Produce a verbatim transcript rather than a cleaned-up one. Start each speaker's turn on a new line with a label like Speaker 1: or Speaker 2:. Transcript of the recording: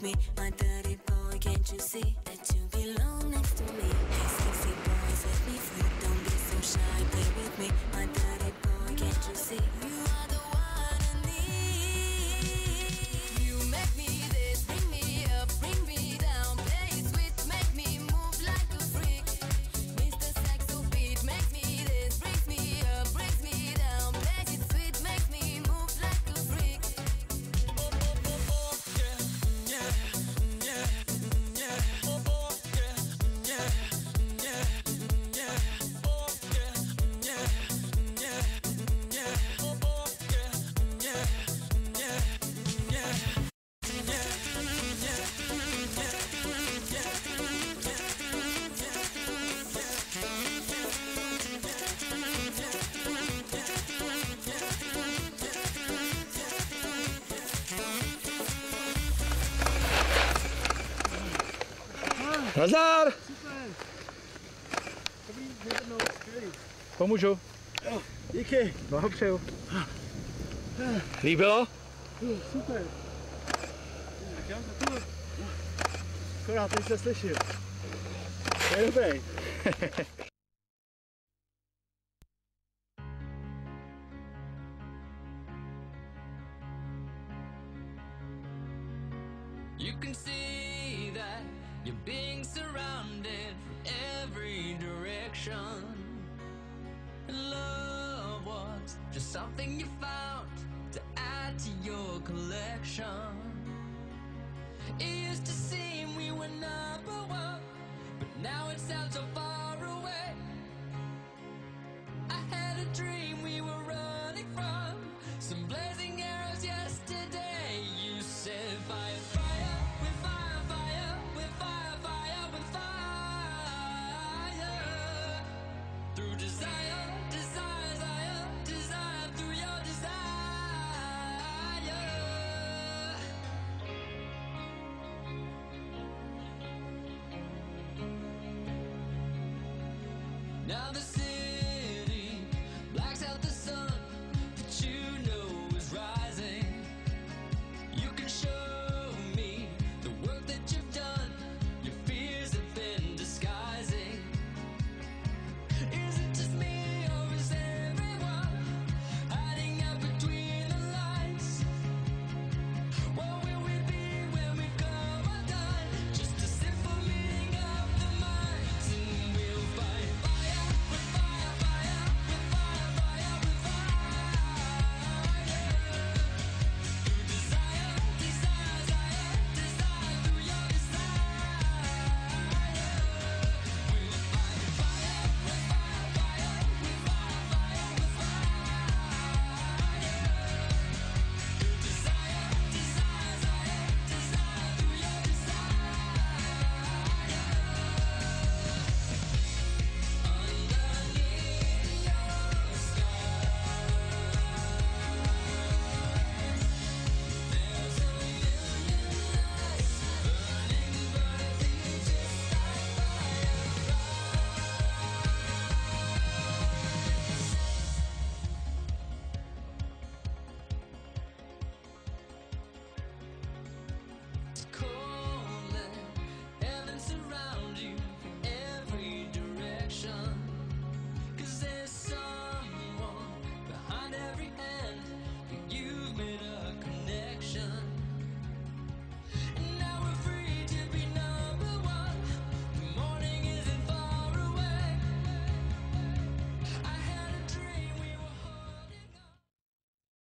Speaker 1: me, my dirty boy. Can't you see that you belong next to me? Hey, sexy boy, set me free. Don't be so shy, play with me, my dirty boy. Can't you see? You are the one I need. You make me this, bring me up, bring me down. Play it sweet, make me move like a freak. Mister Saxo beat makes me this, brings me up, brings me down. Play it sweet, makes me move like a freak. Oh, oh, oh, oh, yeah, yeah, yeah, yeah. Oh, oh, yeah, yeah, yeah, yeah. Oh, yeah, yeah, yeah, yeah. Oh, oh, yeah, yeah, yeah, yeah.
Speaker 2: Nazdar!
Speaker 3: Super! Dobrý, no, skvělý.
Speaker 2: Pomůžu.
Speaker 3: Jo, díky.
Speaker 2: Blahopřeju. Líbilo?
Speaker 3: Super. Tak já gratuluju. Akorát teď se slyším. To je dobrý.
Speaker 4: You can see that you're being surrounded from every direction. And love was just something you found to add to your collection. It used to seem we were number one, but now it sounds so far away. I had a dream we were running from some blazing arrows yesterday. You said fire, fire, with fire, fire, with fire, fire, with fire. Through desire, desire, desire, desire, through your desire. Now the city blacks out the sun that you know is rising. You can show me the work that you've done, your fears have been disguising. Is it just me or is everyone hiding out between the lines? What will we be when we come undone? Just a simple meeting of the minds, and we'll fight fire with fire, fire with fire, fire with fire. Through desire, desire, desire, desire, through your desire. We'll fight fire with fire, fire with fire, fire with fire. Through desire, desire, desire, desire, through your desire. Underneath your scars, there's a million lights burning brightly just like fireflies.